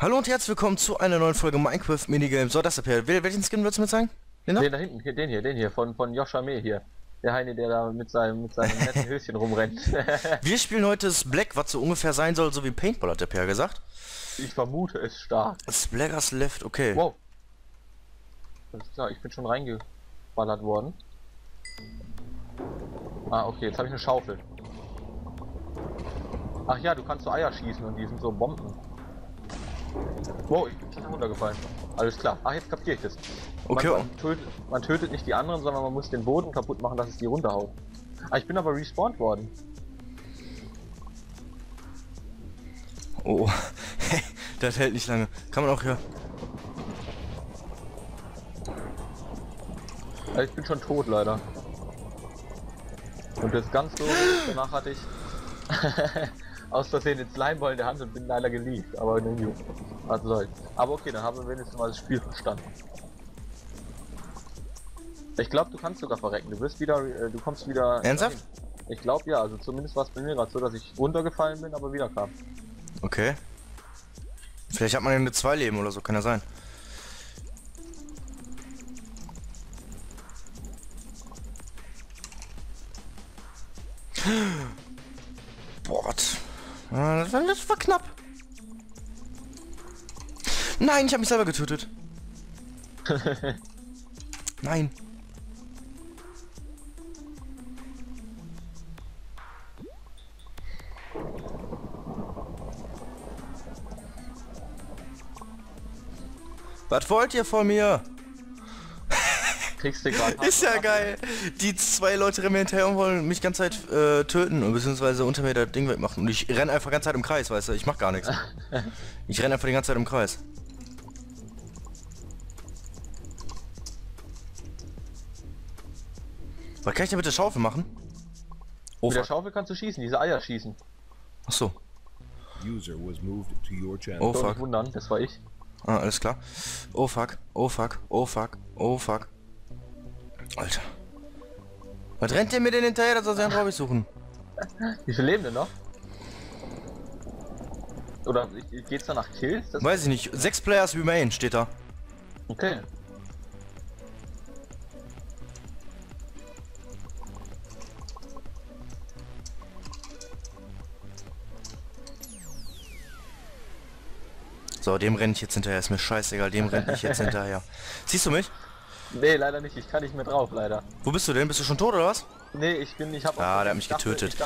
Hallo und herzlich willkommen zu einer neuen Folge Minecraft Minigame. So, das ist der Per. Welchen Skin würdest du mir zeigen? Den da hinten, den hier, von Joshua Mee hier. Der Heini, der da mit seinem netten Höschen rumrennt. Wir spielen heute das Black, was so ungefähr sein soll, so wie Paintball, hat der Per gesagt. Ich vermute es stark. Das Black as Left, okay. Wow. Alles klar, ich bin schon reingeballert worden. Ah, okay, jetzt habe ich eine Schaufel. Ach ja, du kannst so Eier schießen und die sind so Bomben. Wow, ich bin runtergefallen. Alles klar. Ach, jetzt kapiere ich das. Okay. Man tötet nicht die anderen, sondern man muss den Boden kaputt machen, dass es die runterhaut. Ah, ich bin aber respawned worden. Oh, das hält nicht lange. Kann man auch hier... Also ich bin schon tot, leider. Und jetzt ganz doof, danach hatte ich aus Versehen den Slimeball in der Hand und bin leider geleakt, aber nun gut. Was soll's. Aber okay, dann haben wir wenigstens mal das Spiel verstanden. Ich glaube, du kannst sogar verrecken. Du wirst wieder, du kommst wieder. Ernsthaft? Ich glaube ja, also zumindest war es bei mir gerade so, dass ich runtergefallen bin, aber wieder kam. Okay. Vielleicht hat man ja nur 2 Leben oder so, kann ja sein. Boah, das war knapp. Nein, ich habe mich selber getötet. Nein. Was wollt ihr von mir? Kriegst du gerade. Ist ja geil. Die 2 Leute rennen mir hinterher und wollen mich die ganze Zeit töten, beziehungsweise unter mir das Ding wegmachen. Und ich renne einfach die ganze Zeit im Kreis, weißt du? Ich mach gar nichts. Ich renne einfach die ganze Zeit im Kreis. Was kann ich denn mit der Schaufel machen? Oh, Mit der fuck. Schaufel kannst du schießen, diese Eier schießen. Ach so. User was moved to your channel. Oh, Don't fuck. dich wundern, das war ich. Ah, alles klar. Oh fuck, oh fuck, oh fuck, oh fuck. Alter. Was rennt ihr mir denn hinterher, dass wir seinen Hobby suchen? Wie viele leben denn noch? Oder geht's da nach Kills? Das Weiß ich nicht. 6 Players remain steht da. okay. So, dem renne ich jetzt hinterher. Ist mir scheißegal, dem renne ich jetzt hinterher. Siehst du mich? Nee, leider nicht. Ich kann nicht mehr drauf, leider. Wo bist du denn? Bist du schon tot oder was? Nee, ich hab. Ah, der hat mich getötet.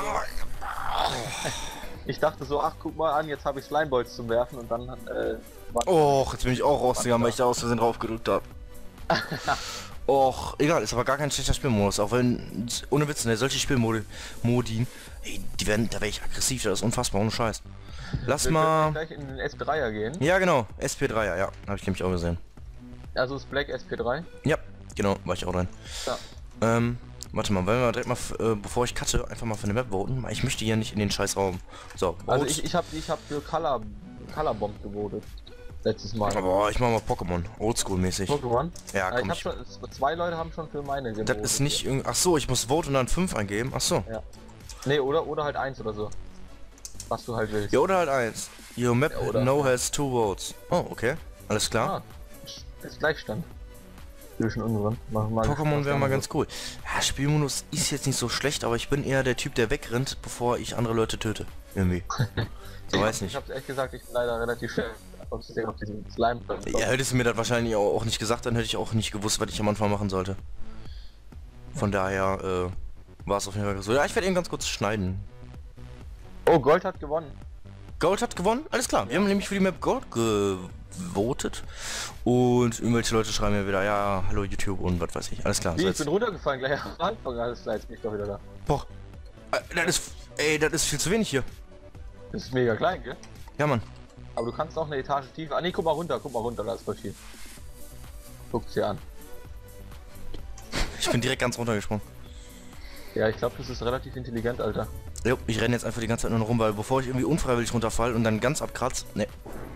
Ich dachte so, ach guck mal an, jetzt habe ich Slimeballs zum Werfen und dann Och, jetzt bin ich auch rausgegangen, weil ich da aus Versehen drauf gedrückt habe. Och, egal, ist aber gar kein schlechter Spielmodus, auch wenn, ohne Witz, ne, solche Spielmodi, ey, die werden, da wäre ich aggressiv, das ist unfassbar, ohne Scheiß. Lass wir mal... können gleich in den SP3er gehen. Ja, genau, SP3er, ja, habe ich nämlich auch gesehen. Also ist Black SP3. Ja, genau, war ich auch drin. Ja. Warte mal, wollen wir direkt mal, bevor ich cutte, einfach mal für eine Map voten, weil ich möchte hier nicht in den Scheißraum. So, Also vote. ich hab für Colorbomb gewotet. Letztes Mal. Aber ich mach mal Pokémon, oldschool-mäßig. Pokémon? Ja, komm, ich hab schon, 2 Leute haben schon für meine gewotet. das ist nicht irgendwie... Ach so, ich muss Vote und dann 5 eingeben, ach so. Ja. Nee, oder halt 1 oder so. Was du halt willst. Ja, oder halt 1. Your map Ja, oder- no has 2 votes. Oh, okay. Alles klar. Ah, ist Gleichstand. Zwischen unseren. Pokémon wäre mal ganz cool. Ja, Spielmodus ist jetzt nicht so schlecht, aber ich bin eher der Typ, der wegrennt, bevor ich andere Leute töte. Irgendwie. So, weiß Ich nicht. hab's echt gesagt, ich bin leider relativ schnell auf diesen Slime. Ja, hättest du mir das wahrscheinlich auch nicht gesagt, dann hätte ich auch nicht gewusst, was ich am Anfang machen sollte. Von daher, war es auf jeden Fall so. Ja, ich werde eben ganz kurz schneiden. Oh, Gold hat gewonnen. Gold hat gewonnen? Alles klar. Wir haben nämlich für die Map Gold gewotet. Und irgendwelche Leute schreiben mir wieder, ja, hallo YouTube und was weiß ich. Alles klar. Wie, So ich bin runtergefallen gleich am Anfang. Alles klar, jetzt bin ich doch wieder da. Boah. Das ist viel zu wenig hier. Das ist mega klein, gell? Ja, Mann. Aber du kannst auch eine Etage tiefer. Ah nee, guck mal runter, da ist voll viel. Guck's dir an. Ich bin direkt ganz runtergesprungen. Ja, ich glaube, das ist relativ intelligent, Alter. Jo, ich renne jetzt einfach die ganze Zeit nur noch rum, weil bevor ich irgendwie unfreiwillig runterfall und dann ganz abkratz. Ne.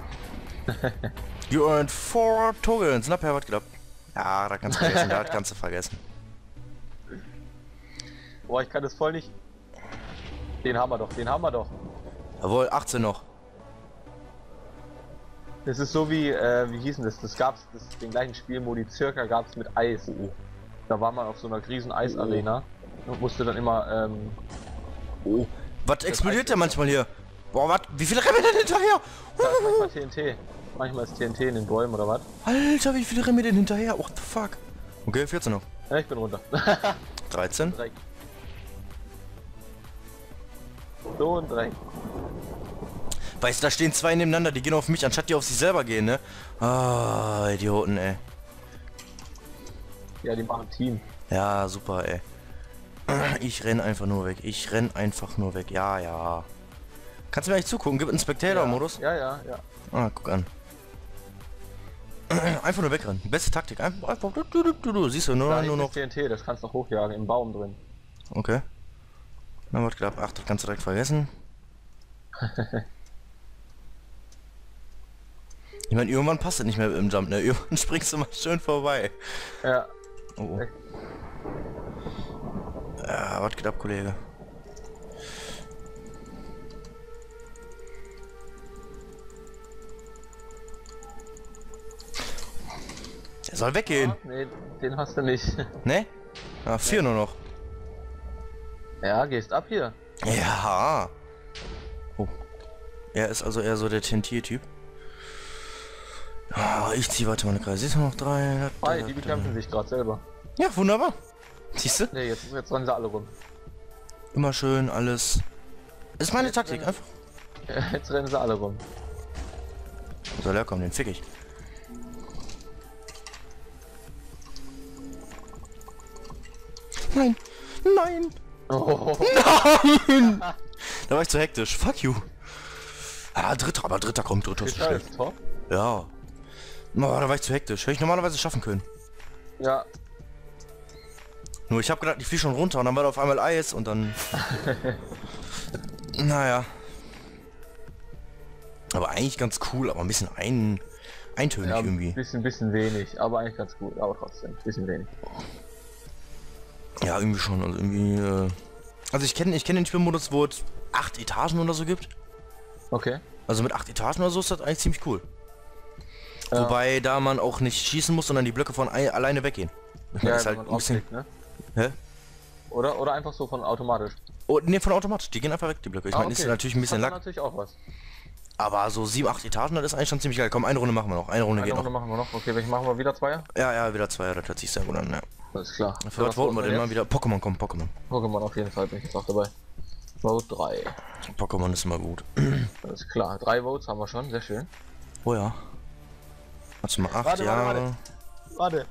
You earned 4 Tokens. Na, Per, was geklappt? Ja, da kannst du vergessen, da kannst du vergessen. Boah, ich kann das voll nicht. Den haben wir doch. Jawohl, 18 noch. Das ist so wie hieß denn das? Den gleichen Spielmodi circa gab's mit Eis. Da war man auf so einer riesen Eisarena und musste dann immer, Oh. Was explodiert denn manchmal hier? Boah, was? Wie viele rennen denn hinterher? da ist manchmal TNT. Manchmal ist TNT in den Bäumen oder was? Alter, wie viele rennen denn hinterher? What the fuck? Okay, 14 noch. Ja, ich bin runter. 13. Dreck. So ein Dreck. Weißt du, da stehen zwei nebeneinander, die gehen auf mich, anstatt die auf sich selber gehen, ne? Ah, Idioten, ey. Ja, die machen Team. Ja, super, ey. Ich renn einfach nur weg. Ich renn einfach nur weg. Ja, ja. Kannst du mir eigentlich zugucken? Gib einen Spectator-Modus. Ja, ja, ja. Ah, guck an. Einfach nur wegrennen. Beste Taktik. Einfach du. Siehst du, Da nur noch. TNT, das kannst du noch hochjagen, im Baum drin. Okay. Na, was gedacht? Ach, das kannst du direkt vergessen. Ich meine, irgendwann passt das nicht mehr im Jump, ne? Irgendwann springst du mal schön vorbei. Ja. Oh, oh. Ja, was geht ab, Kollege? Der soll weggehen. Nee, den hast du nicht. Ne? Ah, 4 nur noch. Ja, gehst ab hier. Ja. Oh. Er ist also eher so der TNT-Typ. Ah, ich zieh weiter meine Kreise. Siehst du noch 3? Hi, die bekämpfen sich gerade selber. Ja, wunderbar. Siehst du? Ne, jetzt rennen sie alle rum. Immer schön alles. Ist meine Taktik, einfach. Jetzt rennen sie alle rum. Wo soll er kommen? Den fick ich. Nein! Nein! Oh. Nein! Da war ich zu hektisch. Fuck you. Ah, dritter kommt. Dritter ist so schlecht. Ist top. Ja. Oh, da war ich zu hektisch. Hätte ich normalerweise schaffen können. Ja. Nur ich habe gedacht, ich fliege schon runter und dann war da auf einmal Eis und dann... Naja. Aber eigentlich ganz cool, aber ein bisschen eintönig Ja, irgendwie. bisschen wenig, aber eigentlich ganz gut, aber trotzdem, bisschen wenig. Ja, irgendwie schon. Also irgendwie... Also ich kenn den Spielmodus, wo es 8 Etagen oder so gibt. Okay. Also mit 8 Etagen oder so ist das eigentlich ziemlich cool. Ja. Wobei da man auch nicht schießen muss, sondern die Blöcke von alleine weggehen. Das Ja, ist wenn halt man ein bisschen... draufklickt, ne? Hä? Oder einfach so von automatisch. Oh, ne, von automatisch. Die gehen einfach weg, die Blöcke. Ich meine, ist natürlich ein bisschen Das Lack. hat natürlich auch was. Aber so 7, 8 Etagen, das ist eigentlich schon ziemlich geil. Komm, eine Runde machen wir noch. Eine Runde Eine geht Runde noch. machen wir noch. Okay, welche machen wir wieder? Zweier? Ja, wieder 2. Das hört sich sehr gut an, ja. Das ist klar. Für was voten wir denn mal wieder? Pokémon, komm, Pokémon. Pokémon auf jeden Fall, bin ich jetzt auch dabei. Vote 3. Pokémon ist immer gut. Das ist klar. 3 Votes haben wir schon, sehr schön. Oh ja. Warte mal, 8 Warte, Jahre. Warte.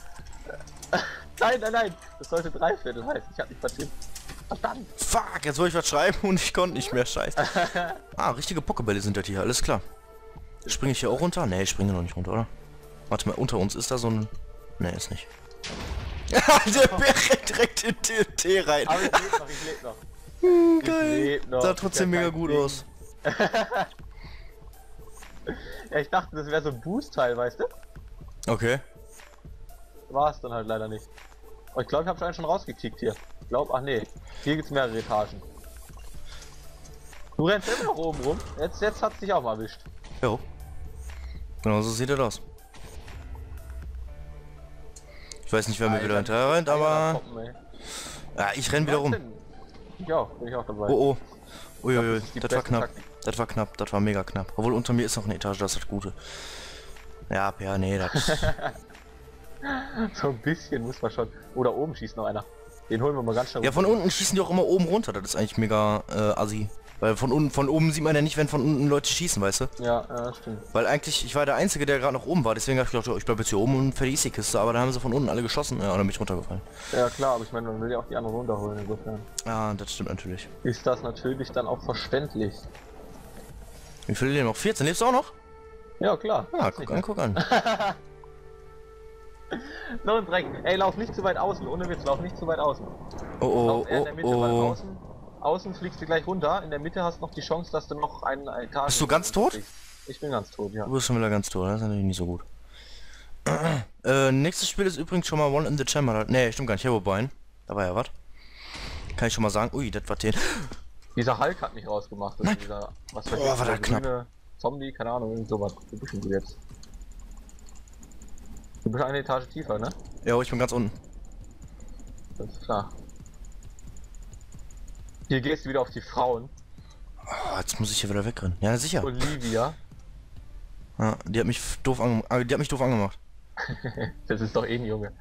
Nein. Das sollte 3 Viertel heißen. Ich hab nicht vertippt. Verdammt. Fuck, jetzt wollte ich was schreiben und ich konnte nicht mehr. Scheiße. Ah, richtige Pokébälle sind das hier, alles klar. Springe ich hier auch runter? Ne, ich springe noch nicht runter, oder? Warte mal, unter uns ist da so ein... Ne, ist nicht. Der Bär rennt direkt in TNT rein. Aber ich lebe noch. Geil. leb noch. Sah trotzdem Ja, mega kein gut Ding. aus. Ja, ich dachte, das wäre so ein Boost-Teil, weißt du? Okay. War es dann halt leider nicht. Aber ich glaube, ich habe schon einen schon rausgekickt hier. Ich glaube, ach nee, hier gibt's mehrere Etagen. Du rennst immer noch oben rum. Jetzt hat's dich auch mal erwischt. Jo. Genau so sieht das aus. Ich weiß nicht, wer mir wieder hinterher rennt, aber... Ja, ich renn wieder rum. Ja, bin ich auch dabei. Oh oh. Uiuiui, Das ist die das war beste knapp. Taktik. Das war knapp, das war mega knapp. Obwohl unter mir ist noch eine Etage, das ist das Gute. Ja, nee, das... So ein bisschen muss man schon. Oder oben schießt noch einer. Den holen wir mal ganz schnell. Ja, von unten schießen die auch immer oben runter, das ist eigentlich mega assi. Weil von oben sieht man ja nicht, wenn von unten Leute schießen, weißt du? Ja, stimmt. Weil eigentlich, ich war der Einzige, der gerade noch oben war, deswegen habe ich gedacht, oh, ich bleib jetzt hier oben und fertig ist die Kiste, aber da haben sie von unten alle geschossen, ja, und dann bin ich runtergefallen. Ja klar, aber ich meine, man will ja auch die anderen runterholen, insofern. Ja, das stimmt natürlich. Ist das natürlich dann auch verständlich. Wie viele leben noch? 14, lebst du auch noch? Ja, klar. Ja, guck an. No ein Dreck. Ey, lauf nicht zu weit außen. Ohne Witz, lauf nicht zu weit außen. Oh, Lauf eher in der Mitte, weil oh. außen fliegst du gleich runter. In der Mitte hast du noch die Chance, dass du noch einen Etage... Bist du ganz tot? Ich bin ganz tot, ja. Du bist schon wieder ganz tot, das ist natürlich nicht so gut. Nächstes Spiel ist übrigens schon mal One in the Chamber. Ne, stimmt gar nicht, Herobrine. Da war ja was. Kann ich schon mal sagen. Ui, das war den. Dieser Hulk hat mich rausgemacht. Nein. Dieser, was Oh, war das knapp. Zombie, keine Ahnung, irgend sowas. Wo bist denn du jetzt? Du bist eine Etage tiefer, ne? Ja, ich bin ganz unten. Das ist klar. Hier gehst du wieder auf die Frauen. Oh, jetzt muss ich hier wieder wegrennen. Ja, sicher. Olivia. Ja, die hat mich doof angemacht. Das ist doch eh ein Junge.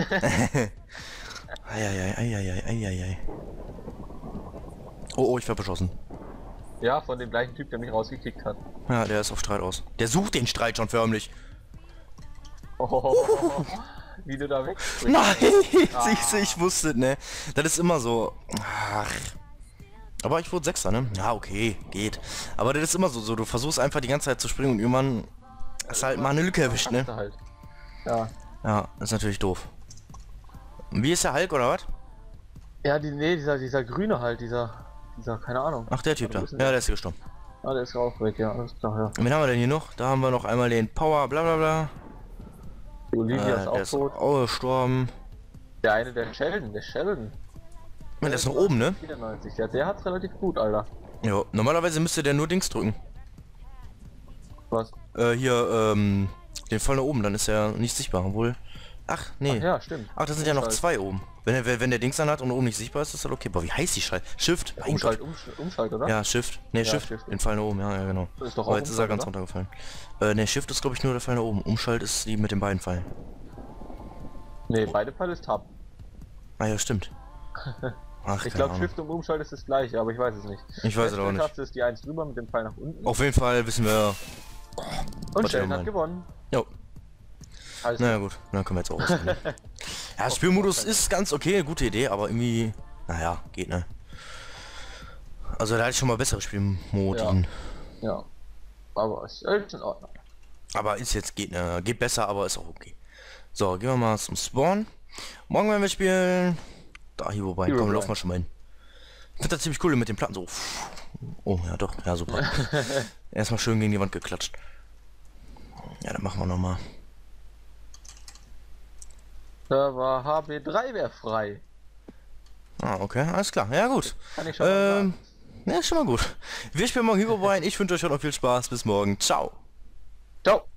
Eieiei. Oh, ich werde beschossen. Ja, von dem gleichen Typ, der mich rausgekickt hat. Ja, der ist auf Streit aus. Der sucht den Streit schon förmlich. Oh, wie du da wegspringst. Nein, ich wusste, ne. Das ist immer so. Ach. Aber ich wurde Sechster, ne? Ja, okay, geht. Aber das ist immer so, du versuchst einfach die ganze Zeit zu springen und irgendwann hast halt mal eine Lücke erwischt, ne? Halt. Ja. Ja, ist natürlich doof. Wie ist der Hulk oder was? Ja, dieser Grüne halt, dieser, keine Ahnung. Ach, der Typ da. Ja, der ist gestorben. Ah, der ist auch weg, ja, alles klar, ja. Und wen haben wir denn hier noch? Da haben wir noch einmal den Power, bla bla bla. Die Olivia ist Der auch ist tot. auch gestorben. Der eine, der Sheldon. Der ist noch oben, ne? 94, ja, der hat's relativ gut, Alter. Ja, normalerweise müsste der nur Dings drücken. Was? Hier, den voll nach oben, dann ist er nicht sichtbar, obwohl... Ach, nee. Ach, ja, stimmt. Ach, das sind ja noch zwei oben. Wenn der Dings dann hat und oben nicht sichtbar ist, ist das okay. Boah, wie heißt die Scheiße? Shift? Mein Gott. Umschalt, oder? Ja, Shift. Ne, Ja, Shift. Shift. Den Fall nach oben, ja, genau. Das ist doch Aber auch jetzt ist er Umschalt, ganz oder? runtergefallen. Ne, Shift ist, glaube ich, nur der Fall nach oben. Umschalt ist die mit den beiden Pfeilen. Nee, beide Pfeile ist Tab. Ah ja, stimmt. Ach, Ich keine glaube, Ahnung. Shift und Umschalt ist das gleiche, aber ich weiß es nicht. Ich weiß es auch nicht. Taste ist die 1 drüber mit dem Pfeil nach unten. Auf jeden Fall wissen wir... Und was Sheldon wir hat meinen. gewonnen. Jo. Also, Naja gut, dann können wir jetzt auch rausgehen. Ja, Spielmodus ist ganz okay, gute Idee, aber irgendwie... Naja, geht ne. Also da hatte ich schon mal bessere Spielmodi. ja. Aber es ist in Ordnung. Aber ist jetzt, geht ne. Geht besser, aber ist auch okay. So, gehen wir mal zum Spawn. Morgen werden wir spielen... Da, hier wobei, komm, laufen wir schon mal hin. Ich finde das ziemlich cool mit den Platten so. Oh, ja doch, ja super. Erstmal schön gegen die Wand geklatscht. Ja, dann machen wir nochmal. Server HB3 wäre frei. Ah, okay, alles klar. Ja gut. Kann ich schon mal sagen. Ja, schon mal gut. Wir spielen morgen Herobrine. Ich wünsche euch noch viel Spaß. Bis morgen. Ciao. Ciao.